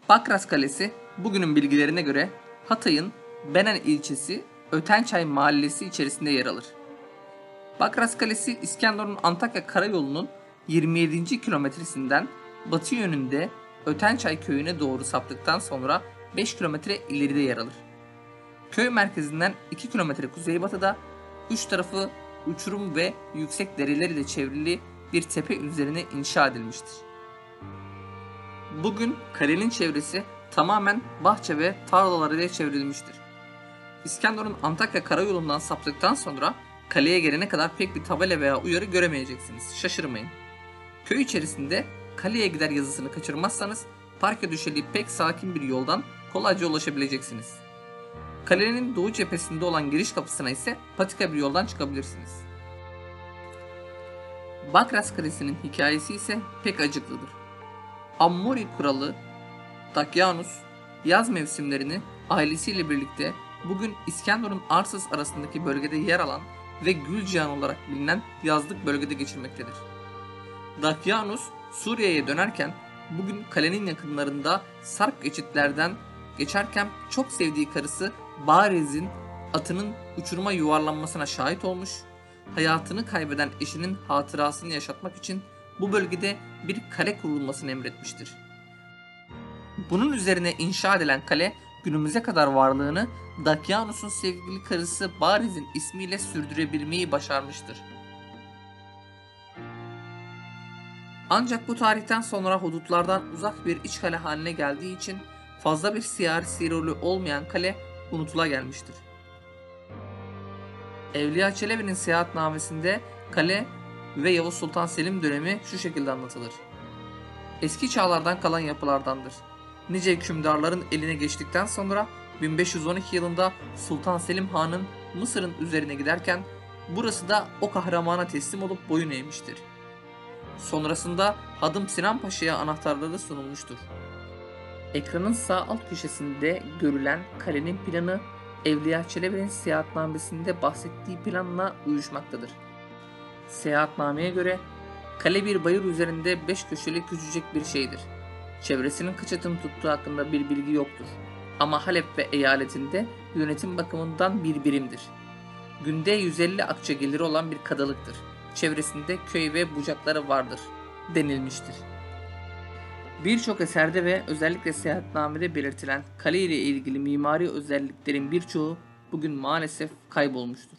Bakras Kalesi bugünün bilgilerine göre Hatay'ın Benen ilçesi Ötençay mahallesi içerisinde yer alır. Bakras Kalesi İskenderun Antakya Karayolu'nun 27. kilometresinden batı yönünde Ötençay köyüne doğru saptıktan sonra 5 kilometre ileride yer alır. Köy merkezinden 2 kilometre kuzeybatıda, üç tarafı uçurum ve yüksek dereler ile çevrili bir tepe üzerine inşa edilmiştir. Bugün kalenin çevresi tamamen bahçe ve tarlalar ile çevrilmiştir. İskenderun Antakya Karayolu'ndan saptıktan sonra kaleye gelene kadar pek bir tabela veya uyarı göremeyeceksiniz. Şaşırmayın. Köy içerisinde kaleye gider yazısını kaçırmazsanız parke düşeli pek sakin bir yoldan kolayca ulaşabileceksiniz. Kalenin doğu cephesinde olan giriş kapısına ise patika bir yoldan çıkabilirsiniz. Bakras Kalesi'nin hikayesi ise pek acıklıdır. Ammori kralı Dakyanus yaz mevsimlerini ailesiyle birlikte bugün İskenderun Arsız arasındaki bölgede yer alan ve Gülcihan olarak bilinen yazlık bölgede geçirmektedir. Dakyanus Suriye'ye dönerken bugün kalenin yakınlarında sarp geçitlerden geçerken çok sevdiği karısı Bariz'in atının uçuruma yuvarlanmasına şahit olmuş, hayatını kaybeden eşinin hatırasını yaşatmak için bu bölgede bir kale kurulmasını emretmiştir. Bunun üzerine inşa edilen kale günümüze kadar varlığını Dakyanus'un sevgili karısı Bariz'in ismiyle sürdürebilmeyi başarmıştır. Ancak bu tarihten sonra hudutlardan uzak bir iç kale haline geldiği için fazla bir siyasi rolü olmayan kale unutula gelmiştir. Evliya Çelebi'nin seyahatnamesinde kale ve Yavuz Sultan Selim dönemi şu şekilde anlatılır. Eski çağlardan kalan yapılardandır. Nice hükümdarların eline geçtikten sonra 1512 yılında Sultan Selim Han'ın Mısır'ın üzerine giderken burası da o kahramana teslim olup boyun eğmiştir. Sonrasında Hadım Sinan Paşa'ya anahtarları sunulmuştur. Ekranın sağ alt köşesinde görülen kalenin planı Evliya Çelebi'nin seyahatnamesinde bahsettiği planla uyuşmaktadır. Seyahatnameye göre kale bir bayır üzerinde 5 köşeli küçücük bir şeydir. Çevresinin kaç adım tuttuğu hakkında bir bilgi yoktur. Ama Halep ve eyaletinde yönetim bakımından bir birimdir. Günde 150 akçe geliri olan bir kadalıktır. Çevresinde köy ve bucakları vardır denilmiştir. Birçok eserde ve özellikle seyahatnamede belirtilen kale ile ilgili mimari özelliklerin birçoğu bugün maalesef kaybolmuştur.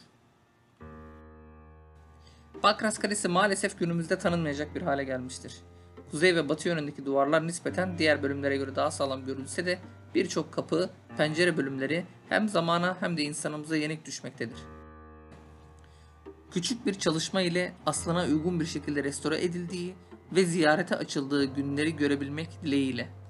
Bakras Kalesi maalesef günümüzde tanınmayacak bir hale gelmiştir. Kuzey ve batı yönündeki duvarlar nispeten diğer bölümlere göre daha sağlam görülse de birçok kapı, pencere bölümleri hem zamana hem de insanımıza yenik düşmektedir. Küçük bir çalışma ile aslına uygun bir şekilde restore edildiği ve ziyarete açıldığı günleri görebilmek dileğiyle.